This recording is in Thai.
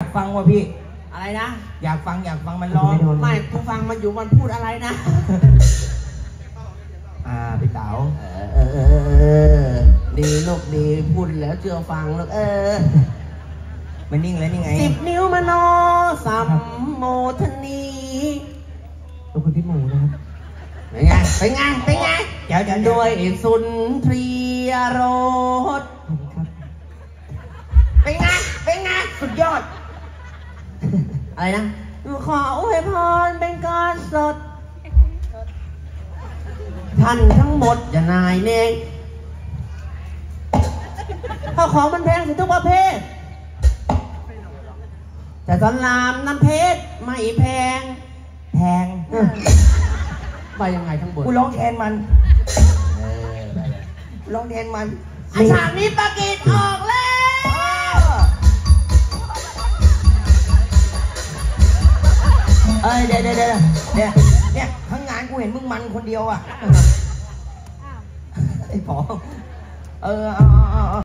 ฟังว่ะพี่อะไรนะอยากฟังมันร้องไม่กูฟังมันอยู่มันพูดอะไรนะพี่เต๋าดีลูกดีพูดแล้วเชื่อฟังลูกมันนิ่งแล้วนี่ไง 10 นิ้วมโนสัมโมทนีขอบคุณพี่หมูนะครับเป็นไงเดี๋ยวด้วยสุนทรียรสเป็นไงสุดยอดอะไรนะขออวยพรเป็นการสดท่านทั้งหมดอย่านายเนงข้าวของมันแพงสิทุกประเภทแต่สลามน้ำเพชรไม่แพงไปยังไงทั้งบนกูร้องแทนมันร้องแทนมันฉากนี้ปากีสออกแล้วเดี๋ยวเนี่ยทั้งงานกูเห็นมึงมันคนเดียวอ่ะไอ้ผอเอา